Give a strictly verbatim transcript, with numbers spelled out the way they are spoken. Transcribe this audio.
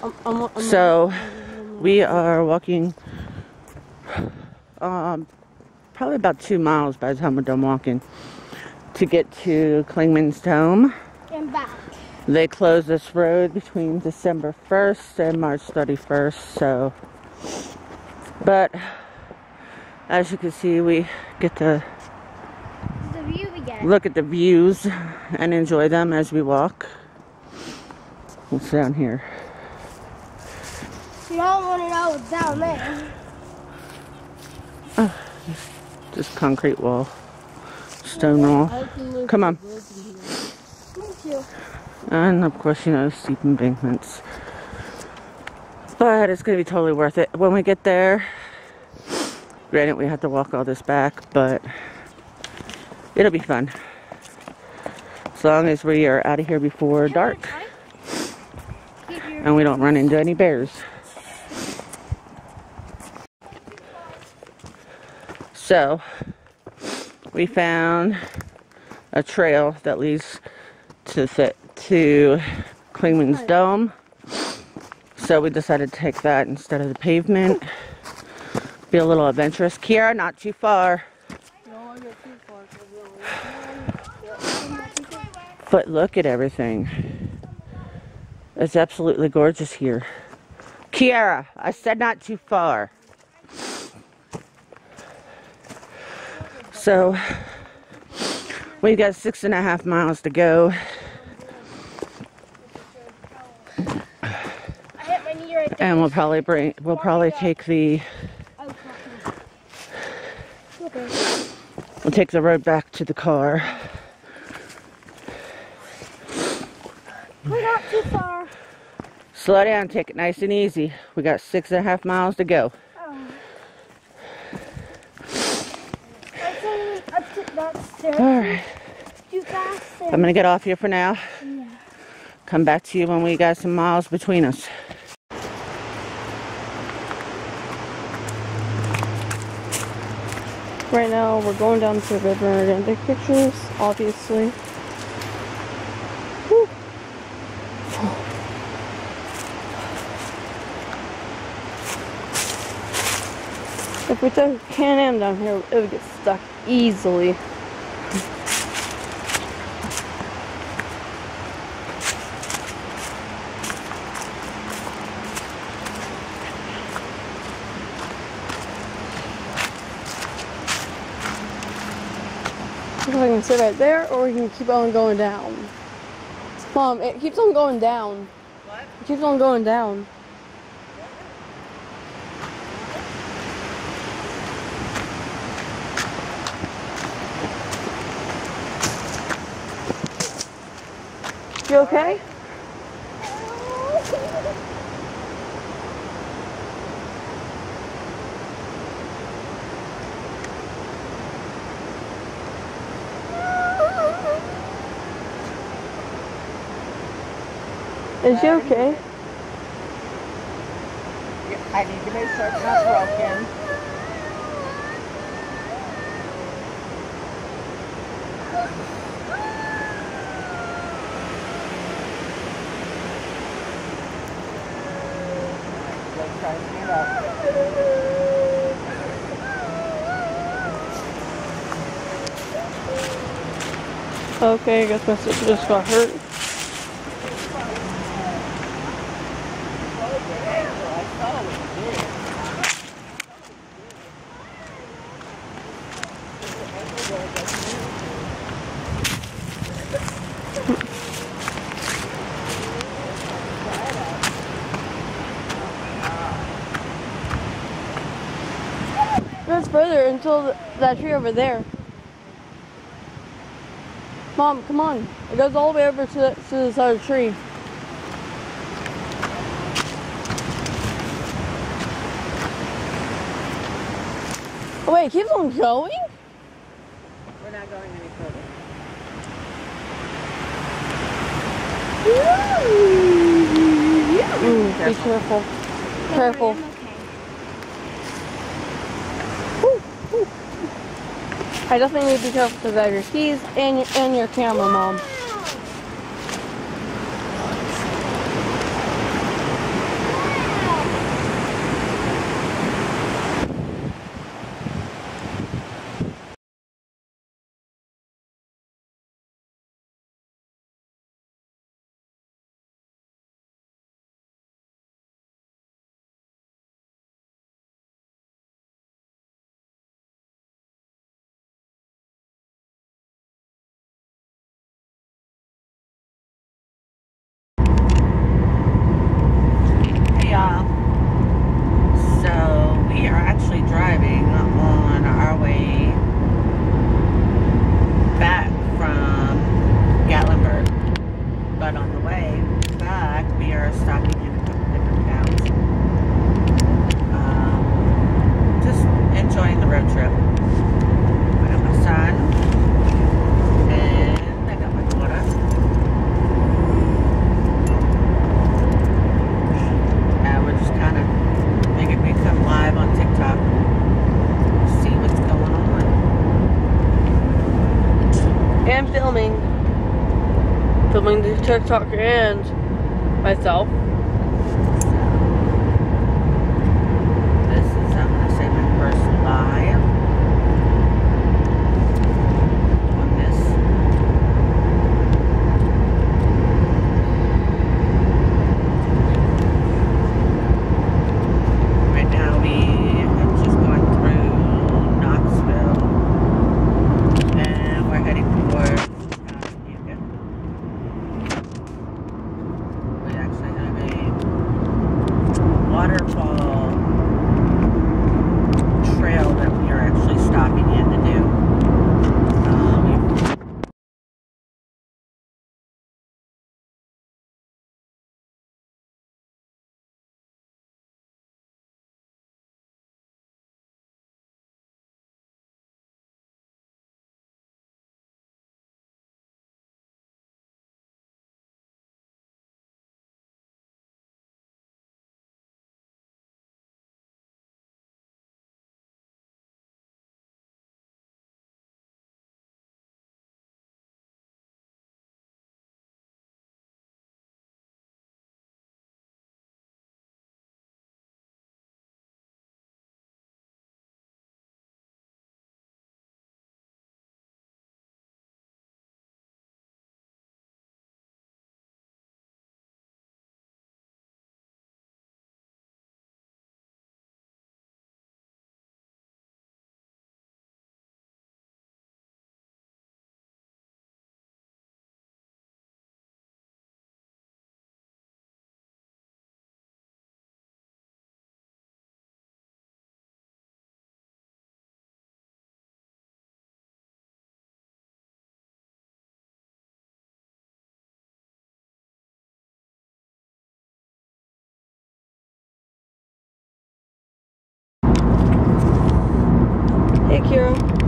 So we are walking um, probably about two miles by the time we're done walking to get to Clingman's Dome. And back. They close this road between December first and March thirty-first, so, but as you can see, we get to the view we get. Look at the views and enjoy them as we walk. What's down here? You don't want to know what's down there. Oh, just concrete wall, stone wall. Come on. Thank you. And of course, you know, steep embankments. But it's going to be totally worth it when we get there. Granted, we have to walk all this back, but it'll be fun. As long as we are out of here before dark. And we don't run into any bears. So, we found a trail that leads to the, to Clingman's Dome. So we decided to take that instead of the pavement. Be a little adventurous. Kiara, not too far. But look at everything. It's absolutely gorgeous here. Kiara, I said not too far. So, we've got six and a half miles to go. And we'll probably bring, we'll probably take the, we'll take the road back to the car. We're not too far. Slow down, take it nice and easy. We got six and a half miles to go. Oh. Alright. I'm gonna get off here for now. Yeah. Come back to you when we got some miles between us. Right now, we're going down to the river and we're going to take pictures, obviously. Whew. If we took a Can-Am down here, it would get stuck easily. I can sit right there, or we can keep on going down. Mom, it keeps on going down. What? It keeps on going down. You okay? Is she okay? I need to make sure it's not broken. Let's try to stand up. Okay, I guess my sister just got hurt. It goes further until the, that tree over there. Mom, come on. It goes all the way over to, the, to this other tree. Oh wait, it keeps on going? We're not going any further. Ooh, be careful. Careful. I definitely need to be careful because I have your keys and your, and your camera, Mom. And filming. Filming the TikTok and myself. This is, I'm going to say, my first live on this. Right now we are just going through Knoxville and we're heading towards Chattanooga. We actually have a waterfall trail that we are actually stopping in to do. Uh, we Hey, Kira.